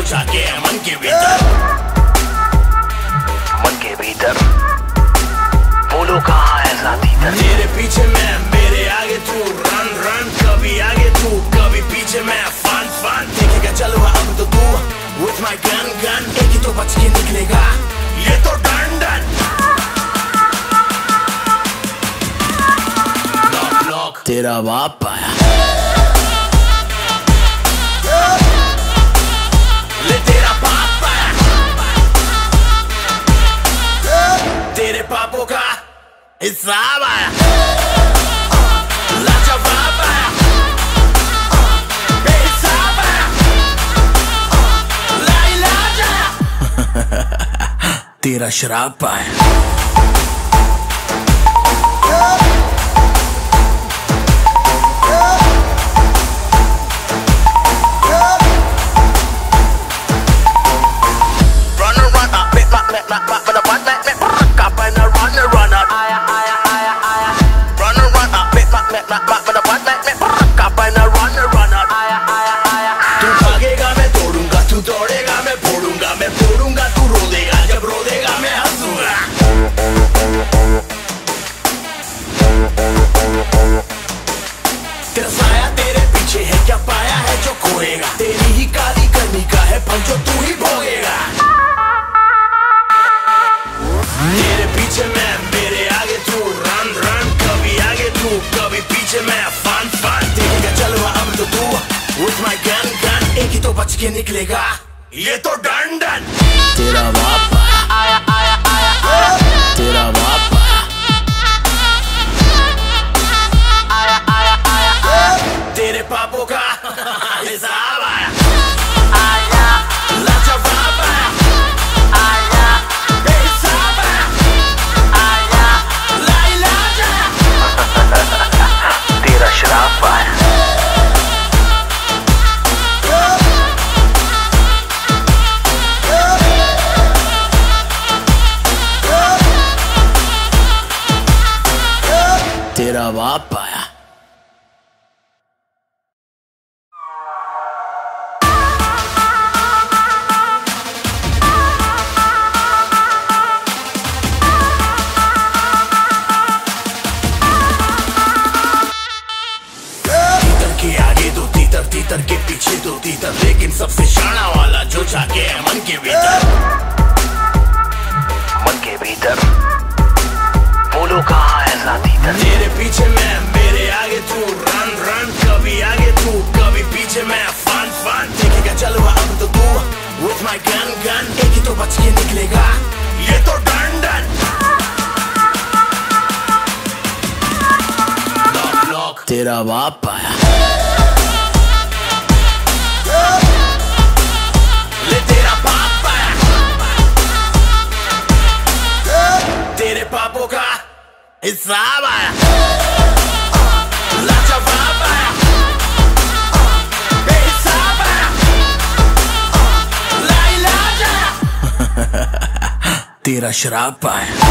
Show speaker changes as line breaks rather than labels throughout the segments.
जाके मन के भीतर,
मन के भीतर बोलो कहाँ है साथी दर।
तेरे पीछे मैं मेरे आगे तू, रन रन कभी आगे तू कभी पीछे मैं, फन फन देखेगा चलो अब तो तू, with my gun gun एक ही तो बच के निकलेगा ये तो डन डन। लॉक लॉक तेरा बाप आया, ले तेरा बाप आया, तेरे पापों का हिसाब आया, लाजवाब आया, बेहिसाब आया, लाइलाज आया, तेरा शराब आया। तू भागेगा मैं तोड़ूंगा, तू दौड़ेगा मैं फोड़ूंगा, मैं फोड़ूंगा तू रो देगा, जब रो देगा मैं हंसूंगा। तेरा साया तेरे पीछे है, क्या पाया है जो खोएगा, तेरी ही काली करनी का है फल जो तू ही भोगेगा। तेरे पीछे मैं मेरे आगे तू, रन रन कभी आगे तू कभी पीछे मैं, फन फन देखेगा चलो अब तो तू, with my gun gun एक ही तो बच के निकलेगा ये तो डन डन। तेरा बाप आया आया आया आया, तेरा बाप आया आया आया आया, तेरे पापों का हिसाब आया, आया लाजवाब आया, आया बेहिसाब आया, लाइलाज आया,
तेरा शराब आया।
तेरा बाप आया। तीतर के आगे दो तीतर, तीतर के पीछे दो तीतर, लेकिन सबसे शाना वाला जो जाके मन के भीतर,
मन के भीतर बोलो कहाँ है साथी दर।
तेरे पीछे मैं मेरे आगे तू, रन रन कभी आगे तू कभी पीछे मैं, फन फन देखेगा चलो अब तो तू, with my gun gun एक ही तो बच के निकलेगा ये तो डन डन। लॉक लॉक तेरा बाप आया, ले तेरा बाप आया, तेरे पापों का हिसाब आया, लाजवाब आया, बेहिसाब आया, लाइलाज आया, तेरा शराब आया।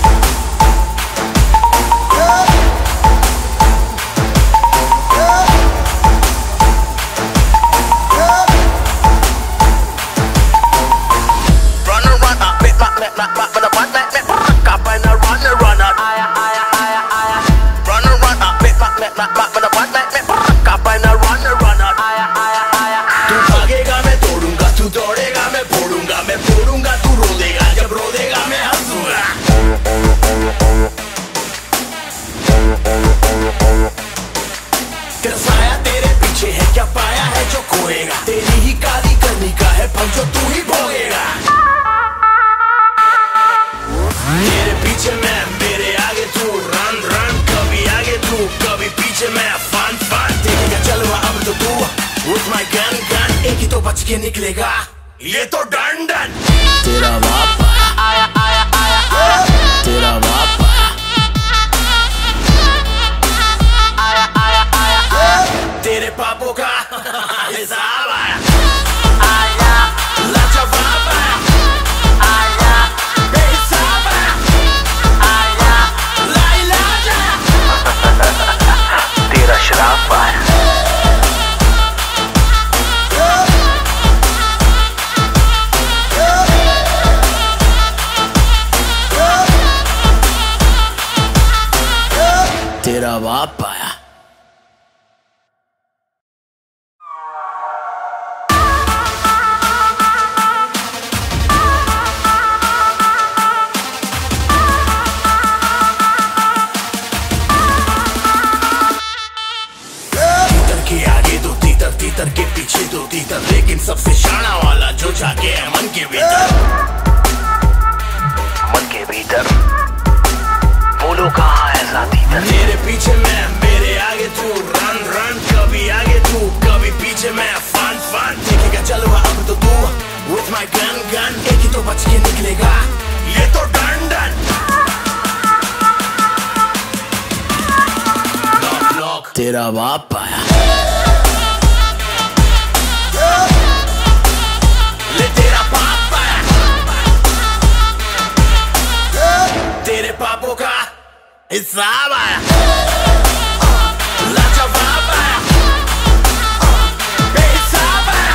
तू भागेगा मैं तोड़ूंगा, तू दौड़ेगा मैं फोड़ूंगा, मैं फोड़ूंगा तू रो देगा, जब रो देगा मैं हंसूंगा। तेरा साया तेरे पीछे है, क्या पाया है जो खोएगा, तेरी ही काली करनी का है फल जो तू ही भोगेगा। तेरे पीछे मैं मेरे आगे तू, रन रन कभी आगे तू कभी पीछे मैं, फन फन देखेगा चलो अब तो तू, with my gun gun एक ही तो बच के निकलेगा ये तो डन डन। तेरा बाप आया आया आया आया, तेरा बाप आया आया आया आया, तेरे पापों का हिसाब आया, आया लाजवाब आया, आया बेहिसाब आया, लाइलाज आया,
तेरा शराब आया।
तीतर के पीछे दो तीतर, लेकिन सबसे शाना वाला जो जाके है मन के भीतर।
मन के भीतर बोलो कहाँ है साथी?
तेरे पीछे मैं, मेरे आगे तू, रन रन, कभी आगे तू कभी पीछे मैं, फन फन देखेगा चलो अब तो तू, with my gun gun एक ही तो बच के निकलेगा, ये तो डन डन। नॉक नॉक तेरा बाप आया, ले तेरा बाप आया, तेरे पापों का हिसाब आया, लाजवाब आया, बेहिसाब आया,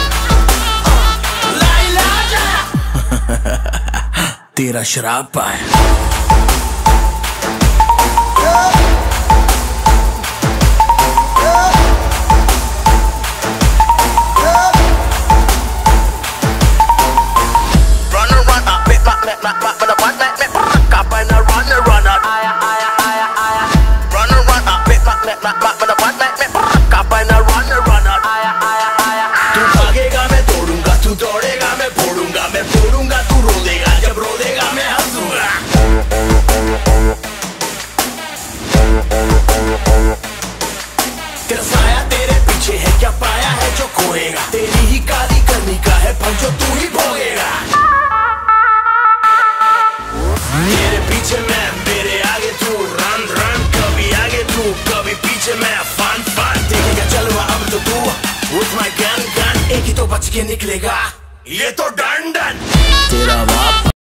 लाइलाज आया, तेरा शराब आया। तू भागेगा मैं तोड़ूंगा, तू दौड़ेगा मैं फोड़ूंगा, मैं फोड़ूंगा तू रो देगा, जब रो देगा मैं हंसूंगा। तेरा साया तेरे पीछे है, क्या पाया है जो खोएगा, तेरी ही काली करनी का है फल जो तू ही भोगेगा। तेरे पीछे मैं, मेरे आगे तू, रन रन, कभी आगे तू कभी पीछे मैं, फन फन देखेगा चलो अब तो तू, with my gun gun एक ही तो बच के निकलेगा, ये तो डन डन। तेरा बाप